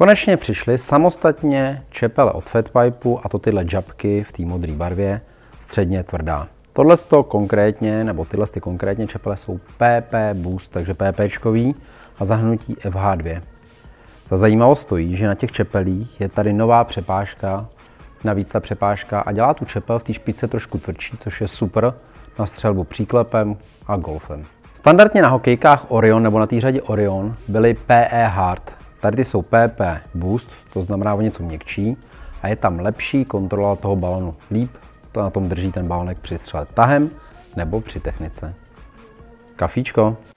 Konečně přišly samostatně čepele od Fatpipu, a to tyhle džabky v té modré barvě, středně tvrdá. Tyhle konkrétně čepele jsou PP Boost, takže PPčkový a zahnutí FH2. Za zajímavost stojí, že na těch čepelích je tady nová přepážka, navíc ta přepážka a dělá tu čepel v té špičce trošku tvrdší, což je super na střelbu příklepem a golfem. Standardně na hokejkách Orion nebo na té řadě Orion byly PE Hard. Tady ty jsou PP Boost, to znamená o něco měkčí a je tam lepší kontrola toho balonu. Líp to na tom drží ten balonek při střele tahem nebo při technice. Kafíčko.